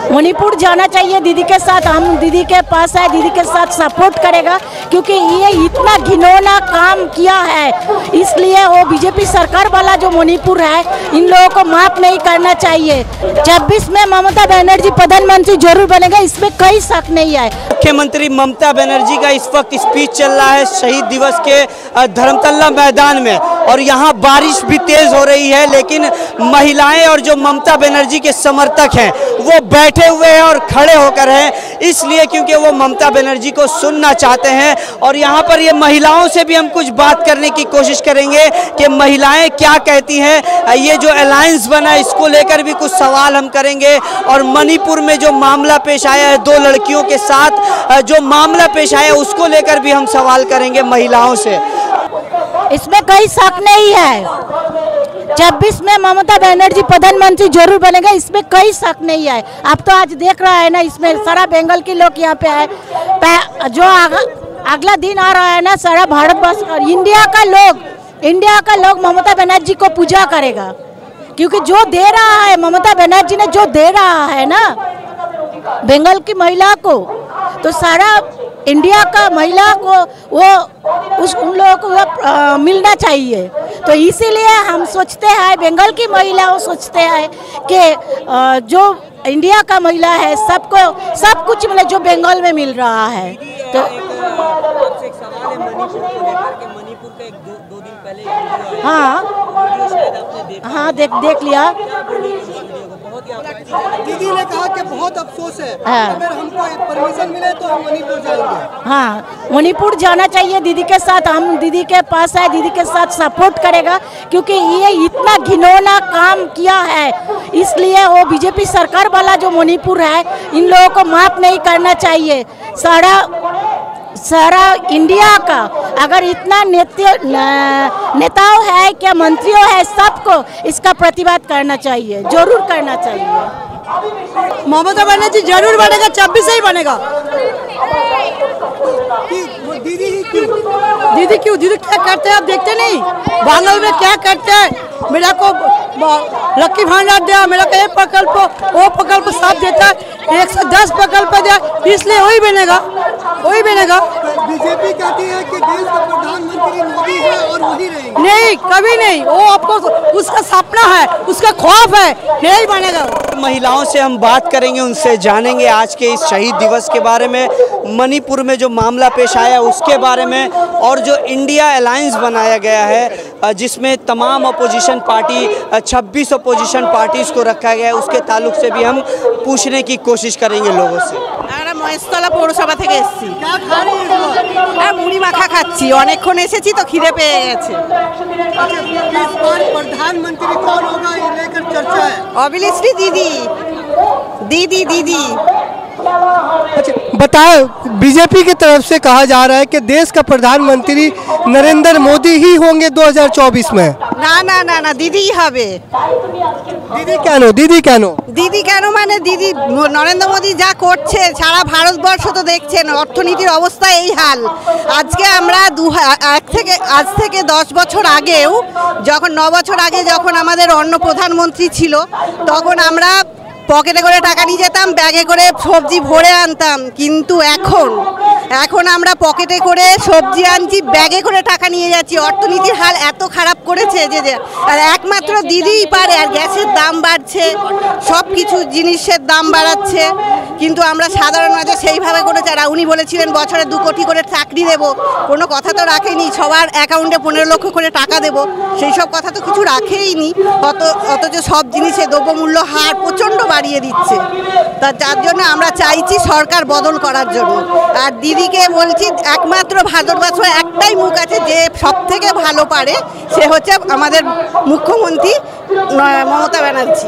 मणिपुर जाना चाहिए दीदी के साथ। हम दीदी के पास है, दीदी के साथ सपोर्ट करेगा क्योंकि ये इतना घिनौना काम किया है, इसलिए वो बीजेपी सरकार वाला जो मणिपुर है इन लोगों को माफ नहीं करना चाहिए। 26 में ममता बनर्जी प्रधानमंत्री जरूर बनेगा, इसमें कोई शक नहीं है। मुख्यमंत्री ममता बनर्जी का इस वक्त स्पीच चल रहा है शहीद दिवस के धर्मतल्ला मैदान में, और यहाँ बारिश भी तेज हो रही है, लेकिन महिलाएं और जो ममता बनर्जी के समर्थक हैं वो बैठे हुए हैं और खड़े होकर हैं, इसलिए क्योंकि वो ममता बनर्जी को सुनना चाहते हैं। और यहाँ पर ये महिलाओं से भी हम कुछ बात करने की कोशिश करेंगे कि महिलाएं क्या कहती हैं। ये जो अलायंस बना इसको लेकर भी कुछ सवाल हम करेंगे, और मणिपुर में जो मामला पेश आया है 2 लड़कियों के साथ जो मामला पेश आया है उसको लेकर भी हम सवाल करेंगे महिलाओं से। इसमें कोई शक नहीं है, 26 में ममता बनर्जी प्रधानमंत्री जरूर बनेगा, इसमें कोई शक नहीं है। आप तो आज देख रहा है ना, इसमें सारा बंगाल के लोग यहाँ पे है, जो अगला दिन आ रहा है ना, सारा भारतवर्ष और इंडिया का लोग ममता बनर्जी को पूजा करेगा, क्योंकि जो दे रहा है ममता बनर्जी ने, जो दे रहा है ना बंगाल की महिला को, तो सारा इंडिया का महिला को वो उन लोगों को मिलना चाहिए। तो इसीलिए हम सोचते हैं, बंगाल की महिलाओं सोचते हैं कि जो इंडिया का महिला है सबको सब कुछ मिले जो बंगाल में मिल रहा है। तो एक सवाल है मणिपुर को लेकर के, मणिपुर का एक दो दिन पहले हाँ देख लिया। दीदी ने कहा कि बहुत अफसोस है, अगर हमको परमिशन मिले तो हम मणिपुर जाएंगे। हाँ, मणिपुर जाना चाहिए दीदी के साथ। हम दीदी के पास है, दीदी के साथ सपोर्ट करेगा क्योंकि ये इतना घिनौना काम किया है, इसलिए वो बीजेपी सरकार वाला जो मणिपुर है इन लोगों को माफ नहीं करना चाहिए। सारा इंडिया का अगर इतना नेताओं है क्या मंत्रियों है, सबको इसका प्रतिवाद करना चाहिए, जरूर करना चाहिए। ममता बनर्जी जरूर बनेगा, 26 से ही बनेगा। दीदी क्यों क्या करते हैं आप देखते नहीं? बांगल में क्या करते हैं? मेरा को लक्की भांडार दिया, मेरा को एक प्रकल्प वो प्रकल्प साथ देता है, 110 प्रकल्प दिया, इसलिए वही बनेगा। बीजेपी कहती है कि देश का प्रधानमंत्री मोदी है और वही रहेंगे। नहीं, कभी नहीं, वो आपको उसका सपना है, उसका ख्वाब है, नहीं बनेगा। महिलाओं से हम बात करेंगे, उनसे जानेंगे आज के इस शहीद दिवस के बारे में, मणिपुर में जो मामला पेश आया उसके बारे में, और जो इंडिया अलायंस बनाया गया है जिसमें तमाम अपोजिशन पार्टी 26 अपोजिशन पार्टीज को रखा गया है, उसके ताल्लुक से भी हम पूछने की कोशिश करेंगे लोगों से। মহেশতলা পৌরসভা থেকে এসেছি, মুড়ি মাখা খাচ্ছি, অনেকক্ষণ এসেছি তো খিদে পেয়ে গেছে। प्रधानमंत्री कौन होगा ये लेकर चर्चा है। ऑब्वियसली दीदी। अच्छा बताओ, बीजेपी की तरफ से कहा जा रहा है कि देश का प्रधानमंत्री नरेंद्र मोदी ही होंगे 2024 में। ना दीदी হবে। दीदी কেন মানে দিদি নরেন্দ্র মোদী যা করছে সারা ভারতবর্ষ তো দেখছেন, অর্থনীতির অবস্থা এই হাল। আজকে আমরা আজ থেকে 10 বছর আগেও যখন 9 বছর আগে যখন আমাদের অন্য প্রধানমন্ত্রী ছিল, তখন আমরা পকেটে করে টাকা নিয়ে যেতাম, ব্যাগে করে সবজি ভরে আনতাম, কিন্তু এখন আমরা পকেটে করে সবজি আনছি, ব্যাগে করে টাকা নিয়ে যাচ্ছি। অর্থনীতির হাল এত খারাপ করেছে যে আর একমাত্র দিদিই পারে। আর গ্যাসের দাম বাড়ছে, সব কিছু জিনিসের দাম বাড়াচ্ছে, কিন্তু আমরা সাধারণ মানুষ সেইভাবে করেছে। আর উনি বলেছিলেন বছরে 2 কোটি করে চাকরি দেব, কোনো কথা তো রাখেনি। সবার অ্যাকাউন্টে 15 লক্ষ করে টাকা দেব, সেই সব কথা তো কিছু রাখেইনি। অথচ সব জিনিসে দ্রব্যমূল্য হার প্রচণ্ড বাড়িয়ে দিচ্ছে। যার জন্য আমরা চাইছি সরকার বদল করার জন্য। আর দিদিকে বলছি, একমাত্র ভারতবর্ষ একটাই মুখ আছে যে সব থেকে ভালো পারে, সে হচ্ছে আমাদের মুখ্যমন্ত্রী ममता बनर्जी।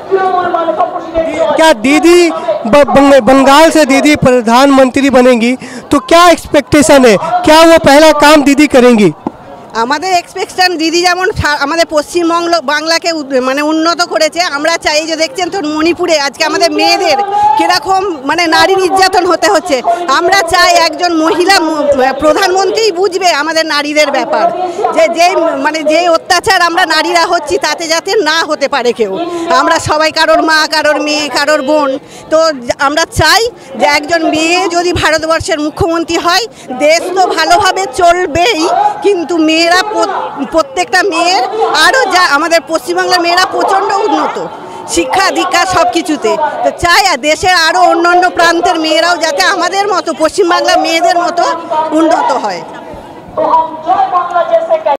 क्या दीदी बंगाल से दीदी प्रधानमंत्री बनेंगी तो क्या एक्सपेक्टेशन है, क्या वो पहला काम दीदी करेंगी? আমাদের এক্সপেকটেশন দিদি যেমন আমাদের পশ্চিমবঙ্গ বাংলাকে মানে উন্নত করেছে, আমরা চাই যে দেখছেন তো মণিপুরে আজকে আমাদের মেয়েদের কীরকম মানে নারী নির্যাতন হতে হচ্ছে। আমরা চাই একজন মহিলা প্রধানমন্ত্রী বুঝবে আমাদের নারীদের ব্যাপার, যে মানে যে অত্যাচার আমরা নারীরা হচ্ছি তাতে যাতে না হতে পারে কেউ। আমরা সবাই কারোর মা, কারোর মেয়ে, কারোর বোন। তো আমরা চাই যে একজন মেয়ে যদি ভারতবর্ষের মুখ্যমন্ত্রী হয়, দেশ তো ভালোভাবে চলবেই, কিন্তু মেয়েরা প্রত্যেকটা মেয়ের আরও যা আমাদের পশ্চিমবাংলার মেয়েরা প্রচণ্ড উন্নত শিক্ষা দীক্ষা সব কিছুতে। তো চাই আর দেশের আরও অন্য অন্য প্রান্তের মেয়েরাও যাতে আমাদের মতো পশ্চিমবাংলার মেয়েদের মতো উন্নত হয়।